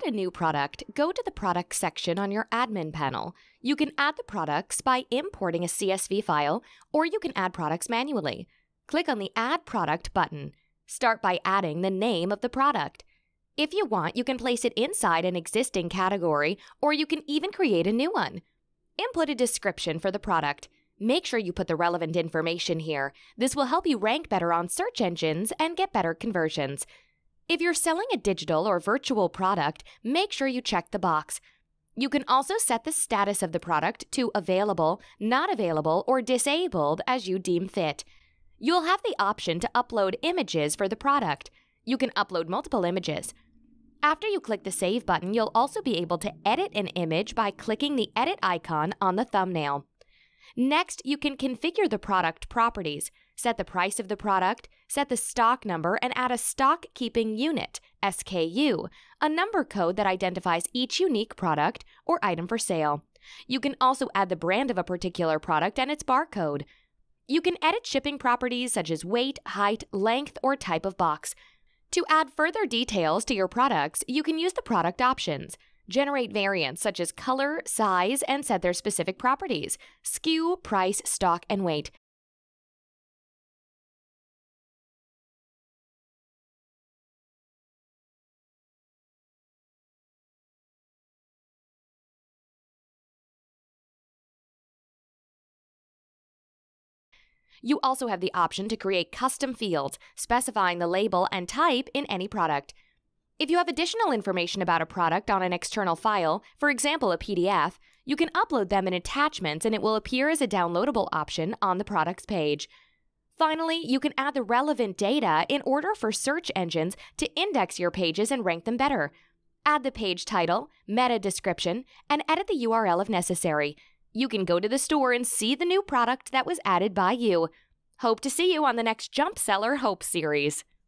add a new product, go to the Products section on your admin panel. You can add the products by importing a CSV file, or you can add products manually. Click on the Add Product button. Start by adding the name of the product. If you want, you can place it inside an existing category, or you can even create a new one. Input a description for the product. Make sure you put the relevant information here. This will help you rank better on search engines and get better conversions. If you're selling a digital or virtual product, make sure you check the box. You can also set the status of the product to available, not available, or disabled as you deem fit. You'll have the option to upload images for the product. You can upload multiple images. After you click the Save button, you'll also be able to edit an image by clicking the Edit icon on the thumbnail. Next, you can configure the product properties, set the price of the product, set the stock number, and add a stock keeping unit, SKU, a number code that identifies each unique product or item for sale. You can also add the brand of a particular product and its barcode. You can edit shipping properties such as weight, height, length, or type of box. To add further details to your products, you can use the product options. Generate variants such as color, size, and set their specific properties, SKU, price, stock, and weight. You also have the option to create custom fields, specifying the label and type in any product. If you have additional information about a product on an external file, for example a PDF, you can upload them in attachments and it will appear as a downloadable option on the products page. Finally, you can add the relevant data in order for search engines to index your pages and rank them better. Add the page title, meta description, and edit the URL if necessary. You can go to the store and see the new product that was added by you. Hope to see you on the next Jumpseller Hope series.